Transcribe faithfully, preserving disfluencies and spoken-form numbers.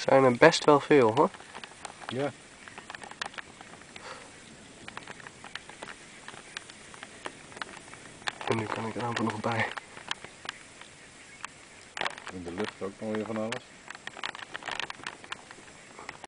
Zijn er best wel veel hoor. Ja. En nu kan ik er amper nog bij. In de lucht ook nog weer van alles.